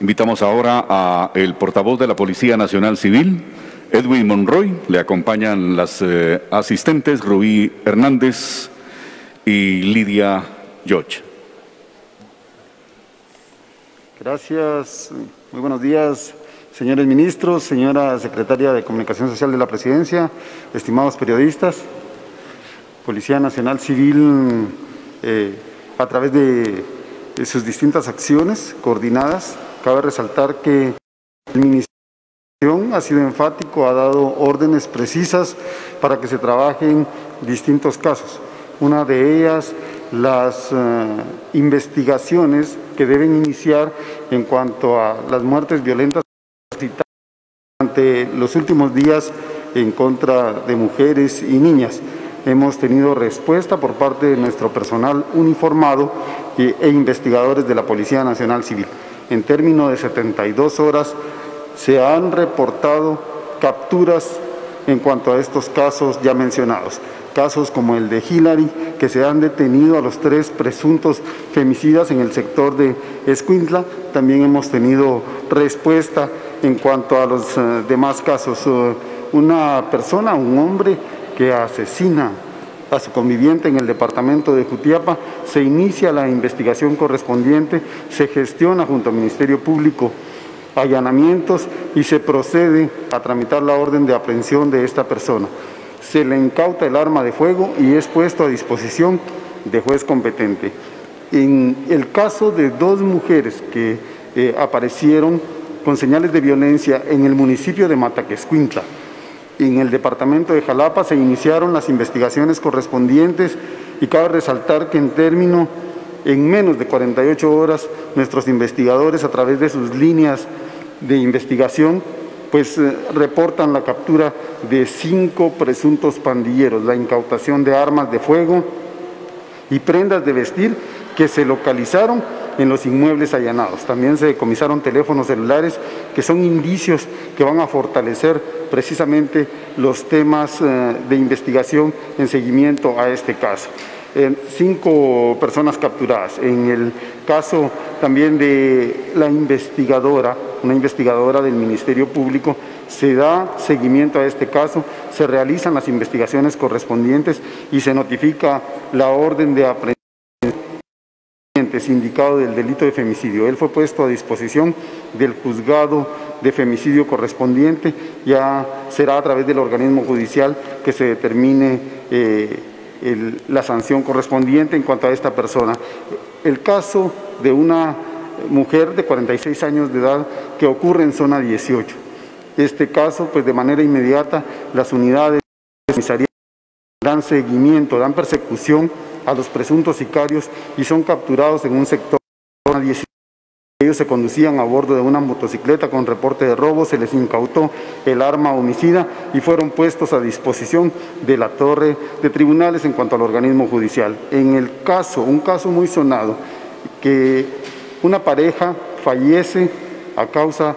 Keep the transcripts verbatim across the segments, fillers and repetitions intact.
Invitamos ahora a el portavoz de la Policía Nacional Civil, Edwin Monroy. Le acompañan las eh, asistentes Rubí Hernández y Lidia George. Gracias. Muy buenos días, señores ministros, señora secretaria de Comunicación Social de la Presidencia, estimados periodistas. Policía Nacional Civil, eh, a través de, de sus distintas acciones coordinadas, cabe resaltar que el Ministerio ha sido enfático, ha dado órdenes precisas para que se trabajen distintos casos. Una de ellas, las uh, investigaciones que deben iniciar en cuanto a las muertes violentas durante los últimos días en contra de mujeres y niñas. Hemos tenido respuesta por parte de nuestro personal uniformado e, e investigadores de la Policía Nacional Civil. En términos de setenta y dos horas se han reportado capturas en cuanto a estos casos ya mencionados. Casos como el de Hillary, que se han detenido a los tres presuntos femicidas en el sector de Escuintla. También hemos tenido respuesta en cuanto a los uh, demás casos. Uh, una persona, un hombre que asesina a su conviviente en el departamento de Jutiapa, se inicia la investigación correspondiente, se gestiona junto al Ministerio Público allanamientos y se procede a tramitar la orden de aprehensión de esta persona. Se le incauta el arma de fuego y es puesto a disposición de juez competente. En el caso de dos mujeres que eh, aparecieron con señales de violencia en el municipio de Mataquescuintla, en el departamento de Jalapa, se iniciaron las investigaciones correspondientes y cabe resaltar que en término, en menos de cuarenta y ocho horas, nuestros investigadores a través de sus líneas de investigación pues eh, reportan la captura de cinco presuntos pandilleros, la incautación de armas de fuego y prendas de vestir que se localizaron en los inmuebles allanados. También se decomisaron teléfonos celulares que son indicios que van a fortalecer precisamente los temas eh, de investigación en seguimiento a este caso. Eh, cinco personas capturadas. En el caso también de la investigadora, una investigadora del Ministerio Público, se da seguimiento a este caso, se realizan las investigaciones correspondientes y se notifica la orden de aprehensión indicado del delito de femicidio. Él fue puesto a disposición del juzgado de femicidio correspondiente. Ya será a través del organismo judicial que se determine eh, el, la sanción correspondiente en cuanto a esta persona. El caso de una mujer de cuarenta y seis años de edad que ocurre en zona dieciocho. Este caso, pues de manera inmediata, las unidades de comisaría dan seguimiento, dan persecución a los presuntos sicarios y son capturados en un sector de zona dieciocho. Ellos se conducían a bordo de una motocicleta con reporte de robo, se les incautó el arma homicida y fueron puestos a disposición de la torre de tribunales en cuanto al organismo judicial. En el caso, un caso muy sonado, que una pareja fallece a causa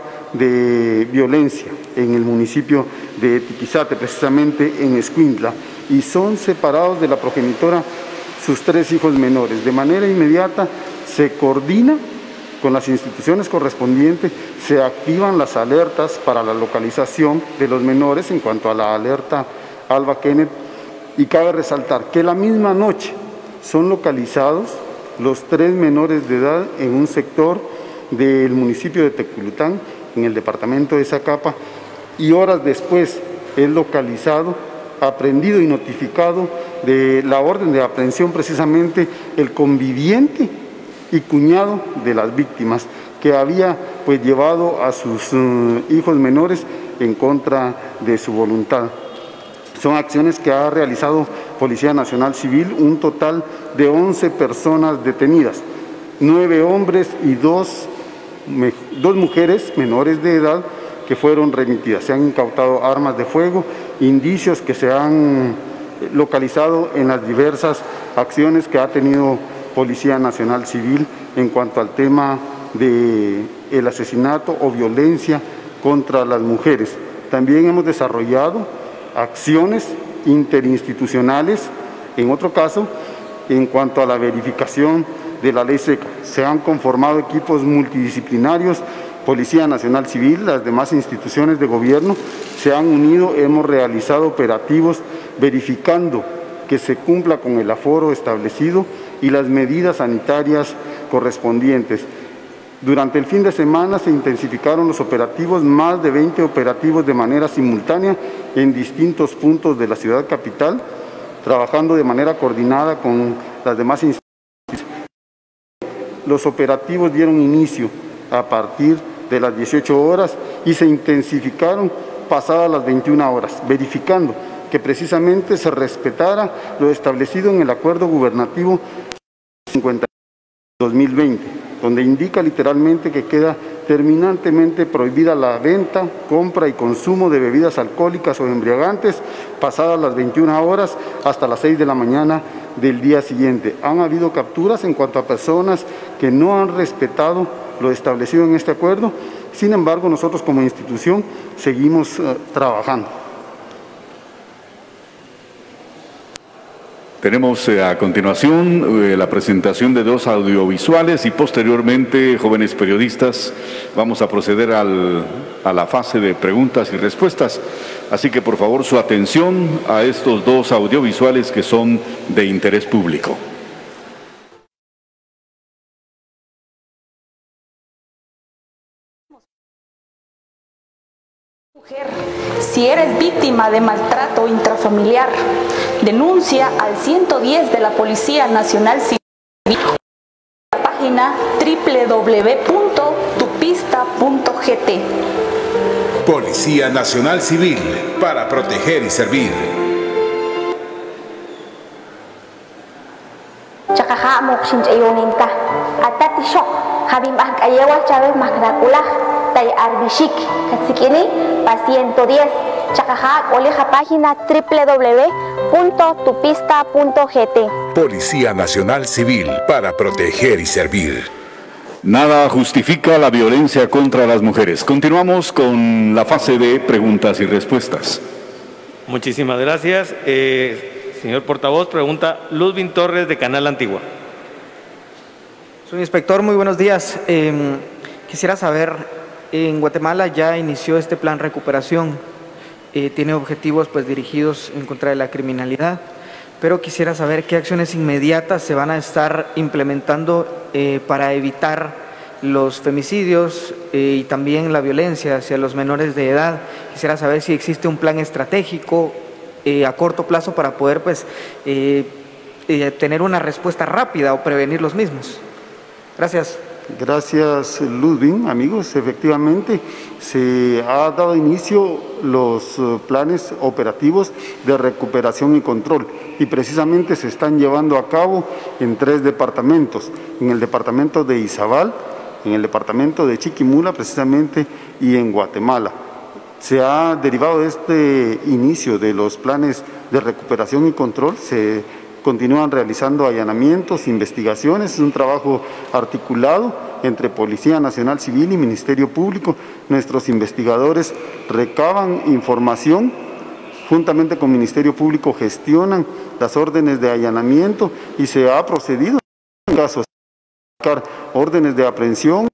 de violencia en el municipio de Tiquizate, precisamente en Escuintla, y son separados de la progenitora sus tres hijos menores. De manera inmediata se coordina con las instituciones correspondientes, se activan las alertas para la localización de los menores en cuanto a la alerta Alba Kenneth, y cabe resaltar que la misma noche son localizados los tres menores de edad en un sector del municipio de Teculután, en el departamento de Zacapa, y horas después es localizado, aprehendido y notificado de la orden de aprehensión precisamente el conviviente y cuñado de las víctimas, que había pues llevado a sus uh, hijos menores en contra de su voluntad. Son acciones que ha realizado Policía Nacional Civil, un total de once personas detenidas, nueve hombres y dos, me, dos mujeres menores de edad que fueron remitidas. Se han incautado armas de fuego, indicios que se han localizado en las diversas acciones que ha tenido Policía Nacional Civil en cuanto al tema del asesinato o violencia contra las mujeres. También hemos desarrollado acciones interinstitucionales, en otro caso, en cuanto a la verificación de la ley seca. Se han conformado equipos multidisciplinarios Policía Nacional Civil, las demás instituciones de gobierno se han unido, hemos realizado operativos verificando que se cumpla con el aforo establecido y las medidas sanitarias correspondientes. Durante el fin de semana se intensificaron los operativos, más de veinte operativos de manera simultánea en distintos puntos de la ciudad capital, trabajando de manera coordinada con las demás instituciones. Los operativos dieron inicio a partir de las dieciocho horas y se intensificaron pasadas las veintiuna horas, verificando que precisamente se respetara lo establecido en el Acuerdo Gubernativo cincuenta dos mil veinte, donde indica literalmente que queda terminantemente prohibida la venta, compra y consumo de bebidas alcohólicas o embriagantes pasadas las veintiuna horas hasta las seis de la mañana del día siguiente. Han habido capturas en cuanto a personas que no han respetado lo establecido en este acuerdo. Sin embargo, nosotros como institución seguimos uh, trabajando. Tenemos eh, a continuación eh, la presentación de dos audiovisuales y posteriormente, jóvenes periodistas, vamos a proceder al, a la fase de preguntas y respuestas. Así que, por favor, su atención a estos dos audiovisuales que son de interés público. Mujer, si eres víctima de maltrato intrafamiliar, denuncia al ciento diez de la Policía Nacional Civil, la página doble u doble u doble u punto tupista punto g t. Policía Nacional Civil, para proteger y servir. Chakaha mokshin ayuninta, atati shok, habim ak ayawa chabe makdakulah, tay arbishik, katsikini, pa ciento diez. Chakaha, oleja página doble u doble u doble u punto tupista punto g t. Policía Nacional Civil, para proteger y servir. Nada justifica la violencia contra las mujeres. Continuamos con la fase de preguntas y respuestas. Muchísimas gracias. Eh, señor portavoz, pregunta Ludwin Torres de Canal Antigua. Señor inspector, muy buenos días. Eh, quisiera saber, en Guatemala ya inició este plan recuperación. Eh, tiene objetivos pues dirigidos en contra de la criminalidad, pero quisiera saber qué acciones inmediatas se van a estar implementando eh, para evitar los femicidios eh, y también la violencia hacia los menores de edad. Quisiera saber si existe un plan estratégico eh, a corto plazo para poder pues eh, eh, tener una respuesta rápida o prevenir los mismos. Gracias. Gracias, Ludwig. Amigos, efectivamente se ha dado inicio los planes operativos de recuperación y control y precisamente se están llevando a cabo en tres departamentos, en el departamento de Izabal, en el departamento de Chiquimula precisamente y en Guatemala. Se ha derivado de este inicio de los planes de recuperación y control, se continúan realizando allanamientos, investigaciones, es un trabajo articulado entre Policía Nacional Civil y Ministerio Público. Nuestros investigadores recaban información, juntamente con Ministerio Público gestionan las órdenes de allanamiento y se ha procedido en casos de órdenes de aprehensión,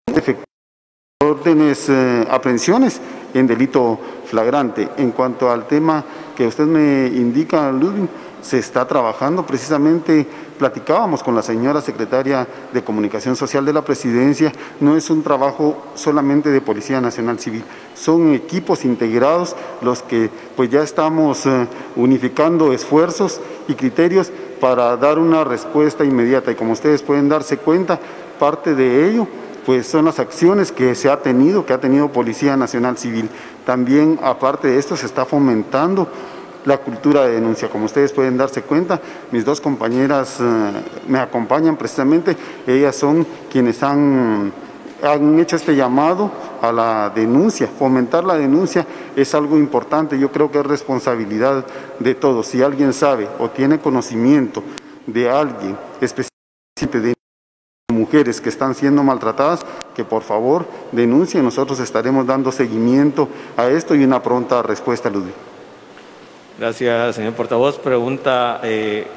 órdenes, eh, aprehensiones en delito flagrante. En cuanto al tema que usted me indica, Ludwig, se está trabajando, precisamente platicábamos con la señora secretaria de Comunicación Social de la Presidencia, no es un trabajo solamente de Policía Nacional Civil, son equipos integrados los que pues ya estamos eh, unificando esfuerzos y criterios para dar una respuesta inmediata y como ustedes pueden darse cuenta, parte de ello pues son las acciones que se ha tenido, que ha tenido Policía Nacional Civil. También aparte de esto se está fomentando la cultura de denuncia. Como ustedes pueden darse cuenta, mis dos compañeras eh, me acompañan precisamente, ellas son quienes han, han hecho este llamado a la denuncia. Fomentar la denuncia es algo importante, yo creo que es responsabilidad de todos. Si alguien sabe o tiene conocimiento de alguien, especialmente de mujeres que están siendo maltratadas, que por favor denuncien, nosotros estaremos dando seguimiento a esto y una pronta respuesta, Ludwig. Gracias, señor portavoz. Pregunta eh,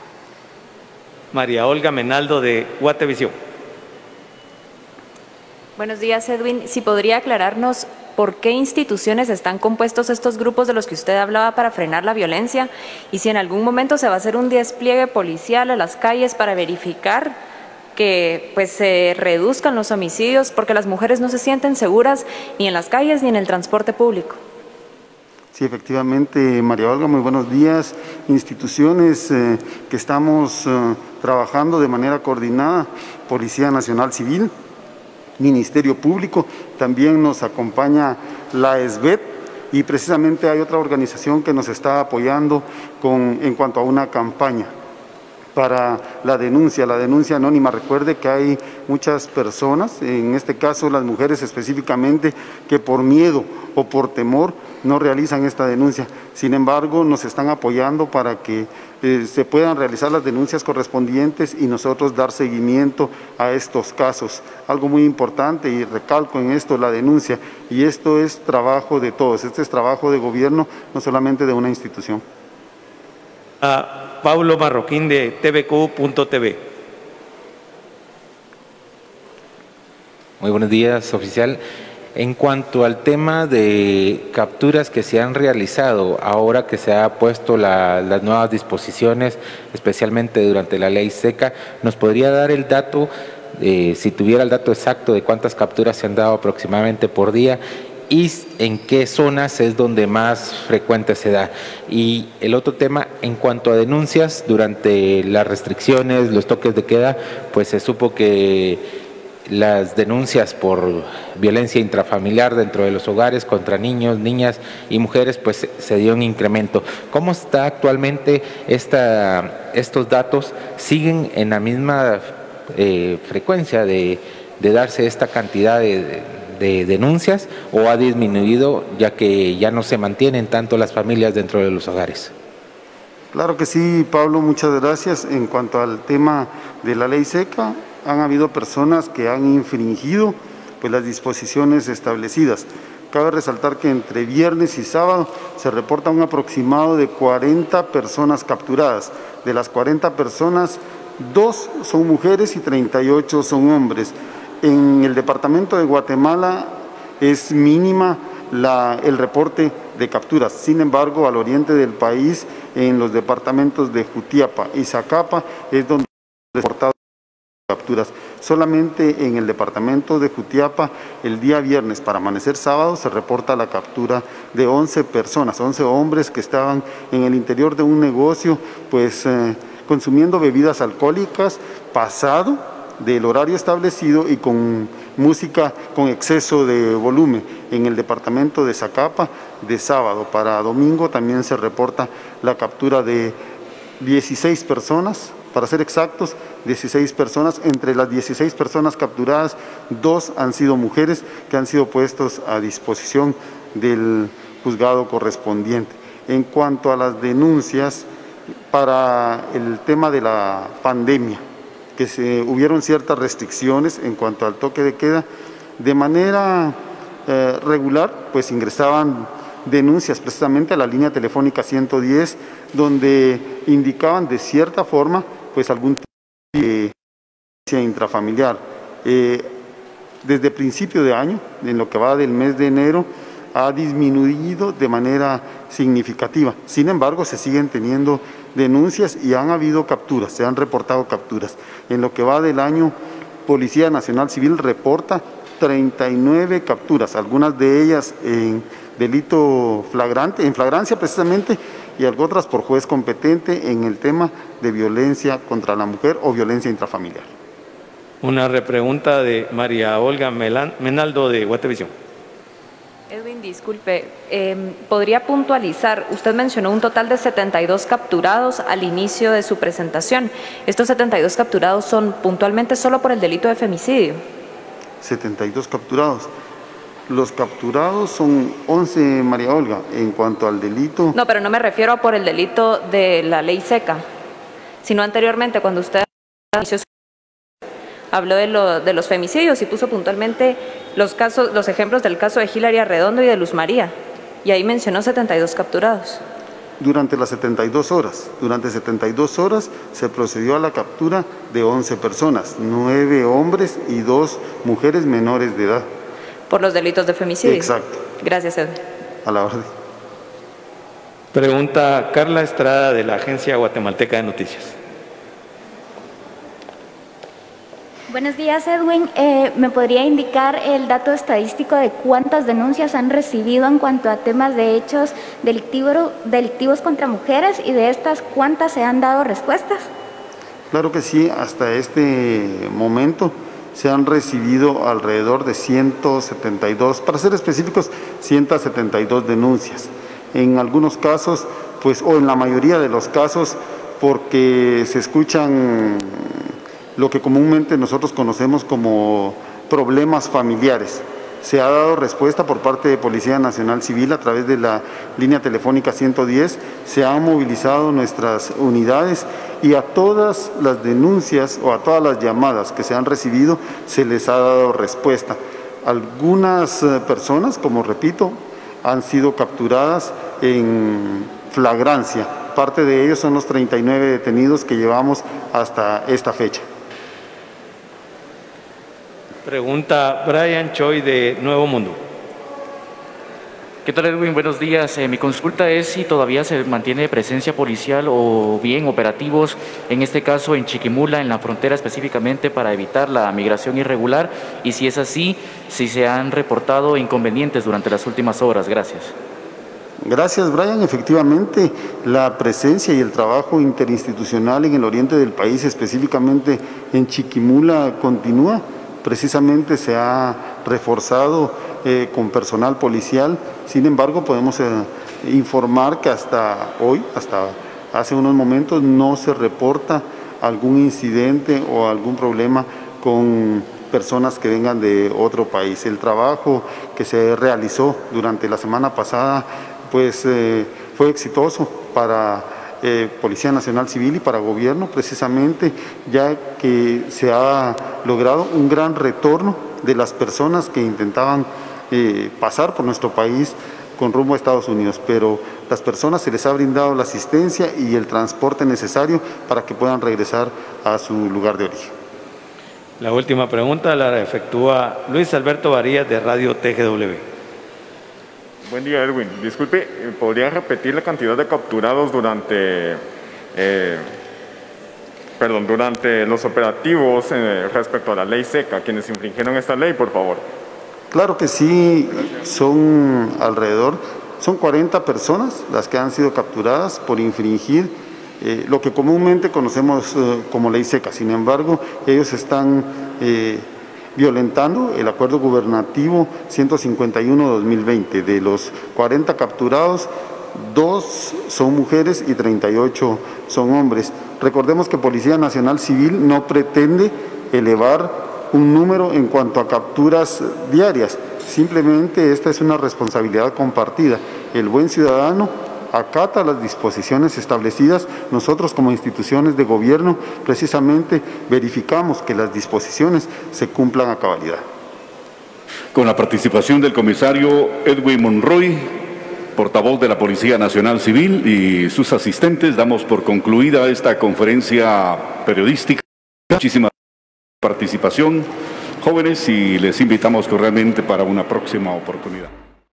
María Olga Menaldo de Guatevisión. Buenos días, Edwin. Si podría aclararnos por qué instituciones están compuestos estos grupos de los que usted hablaba para frenar la violencia y si en algún momento se va a hacer un despliegue policial a las calles para verificar que pues se reduzcan los homicidios, porque las mujeres no se sienten seguras ni en las calles ni en el transporte público. Sí, efectivamente, María Olga, muy buenos días. Instituciones eh, que estamos eh, trabajando de manera coordinada, Policía Nacional Civil, Ministerio Público, también nos acompaña la E S B E T y precisamente hay otra organización que nos está apoyando con, en cuanto a una campaña para la denuncia, la denuncia anónima. Recuerde que hay muchas personas, en este caso las mujeres específicamente, que por miedo o por temor no realizan esta denuncia. Sin embargo, nos están apoyando para que eh, se puedan realizar las denuncias correspondientes y nosotros dar seguimiento a estos casos. Algo muy importante, y recalco en esto, la denuncia, y esto es trabajo de todos, este es trabajo de gobierno, no solamente de una institución. A Paulo Marroquín de T V Q punto T V. Muy buenos días, oficial. En cuanto al tema de capturas que se han realizado, ahora que se ha puesto la, las nuevas disposiciones, especialmente durante la ley seca, ¿nos podría dar el dato, eh, si tuviera el dato exacto de cuántas capturas se han dado aproximadamente por día y en qué zonas es donde más frecuente se da? Y el otro tema, en cuanto a denuncias, durante las restricciones, los toques de queda, pues se supo que las denuncias por violencia intrafamiliar dentro de los hogares contra niños, niñas y mujeres, pues se dio un incremento. ¿Cómo está actualmente esta, estos datos? ¿Siguen en la misma eh, frecuencia de, de darse esta cantidad de, de denuncias o ha disminuido ya que ya no se mantienen tanto las familias dentro de los hogares? Claro que sí, Pablo, muchas gracias. En cuanto al tema de la ley seca, han habido personas que han infringido pues, las disposiciones establecidas. Cabe resaltar que entre viernes y sábado se reporta un aproximado de cuarenta personas capturadas. De las cuarenta personas, dos son mujeres y treinta y ocho son hombres. En el departamento de Guatemala es mínima la, el reporte de capturas. Sin embargo, al oriente del país, en los departamentos de Jutiapa y Zacapa, es donde se han reportado capturas. Solamente en el departamento de Jutiapa, el día viernes para amanecer sábado, se reporta la captura de once personas, once hombres que estaban en el interior de un negocio, pues eh, consumiendo bebidas alcohólicas, pasado del horario establecido y con música con exceso de volumen. En el departamento de Zacapa, de sábado para domingo, también se reporta la captura de dieciséis personas, para ser exactos, dieciséis personas. Entre las dieciséis personas capturadas, dos han sido mujeres que han sido puestos a disposición del juzgado correspondiente. En cuanto a las denuncias para el tema de la pandemia, que se hubieron ciertas restricciones en cuanto al toque de queda, de manera eh, regular, pues ingresaban denuncias precisamente a la línea telefónica ciento diez, donde indicaban de cierta forma pues algún tipo de violencia intrafamiliar. Eh, desde principio de año, en lo que va del mes de enero, ha disminuido de manera significativa. Sin embargo, se siguen teniendo denuncias y han habido capturas, se han reportado capturas. En lo que va del año, Policía Nacional Civil reporta treinta y nueve capturas, algunas de ellas en delito flagrante, en flagrancia precisamente, y otras por juez competente en el tema de violencia contra la mujer o violencia intrafamiliar. Una repregunta de María Olga Menaldo de Guatevisión. Edwin, disculpe, eh, ¿podría puntualizar? Usted mencionó un total de setenta y dos capturados al inicio de su presentación. ¿Estos setenta y dos capturados son puntualmente solo por el delito de femicidio? setenta y dos capturados. Los capturados son once, María Olga, en cuanto al delito. No, pero no me refiero a por el delito de la ley seca, sino anteriormente cuando usted inició su... habló de, lo, de los femicidios y puso puntualmente los casos, los ejemplos del caso de Hilary Arredondo y de Luz María, y ahí mencionó setenta y dos capturados. durante las setenta y dos horas. Durante setenta y dos horas se procedió a la captura de once personas, nueve hombres y dos mujeres menores de edad. Por los delitos de femicidio. Exacto. Gracias, Edwin. A la orden. Pregunta Carla Estrada, de la Agencia Guatemalteca de Noticias. Buenos días, Edwin. Eh, ¿Me podría indicar el dato estadístico de cuántas denuncias han recibido en cuanto a temas de hechos delictivos, delictivos contra mujeres, y de estas cuántas se han dado respuestas? Claro que sí, hasta este momento se han recibido alrededor de ciento setenta y dos, para ser específicos, ciento setenta y dos denuncias. En algunos casos, pues, o en la mayoría de los casos, porque se escuchan lo que comúnmente nosotros conocemos como problemas familiares. Se ha dado respuesta por parte de Policía Nacional Civil a través de la línea telefónica ciento diez, se han movilizado nuestras unidades y a todas las denuncias o a todas las llamadas que se han recibido se les ha dado respuesta. Algunas personas, como repito, han sido capturadas en flagrancia. Parte de ellos son los treinta y nueve detenidos que llevamos hasta esta fecha. Pregunta Brian Choi, de Nuevo Mundo. ¿Qué tal, Edwin? Buenos días. Eh, mi consulta es si todavía se mantiene presencia policial o bien operativos, en este caso en Chiquimula, en la frontera específicamente, para evitar la migración irregular, y si es así, si se han reportado inconvenientes durante las últimas horas. Gracias. Gracias, Brian. Efectivamente, la presencia y el trabajo interinstitucional en el oriente del país, específicamente en Chiquimula, continúa. Precisamente se ha reforzado eh, con personal policial. Sin embargo, podemos eh, informar que hasta hoy, hasta hace unos momentos, no se reporta algún incidente o algún problema con personas que vengan de otro país. El trabajo que se realizó durante la semana pasada pues eh, fue exitoso para Eh, Policía Nacional Civil y para Gobierno, precisamente, ya que se ha logrado un gran retorno de las personas que intentaban eh, pasar por nuestro país con rumbo a Estados Unidos, pero las personas se les ha brindado la asistencia y el transporte necesario para que puedan regresar a su lugar de origen. La última pregunta la efectúa Luis Alberto Varías, de Radio T G W. Buen día, Edwin. Disculpe, ¿podría repetir la cantidad de capturados durante, eh, perdón, durante los operativos eh, respecto a la ley seca, quienes infringieron esta ley, por favor? Claro que sí, son alrededor, son cuarenta personas las que han sido capturadas por infringir eh, lo que comúnmente conocemos eh, como ley seca. Sin embargo, ellos están eh, violentando el acuerdo gubernativo ciento cincuenta y uno dos mil veinte. De los cuarenta capturados, dos son mujeres y treinta y ocho son hombres. Recordemos que Policía Nacional Civil no pretende elevar un número en cuanto a capturas diarias, simplemente esta es una responsabilidad compartida. El buen ciudadano acata las disposiciones establecidas. Nosotros, como instituciones de gobierno, precisamente verificamos que las disposiciones se cumplan a cabalidad. Con la participación del comisario Edwin Monroy, portavoz de la Policía Nacional Civil, y sus asistentes, damos por concluida esta conferencia periodística. Muchísima participación, jóvenes, y les invitamos cordialmente para una próxima oportunidad.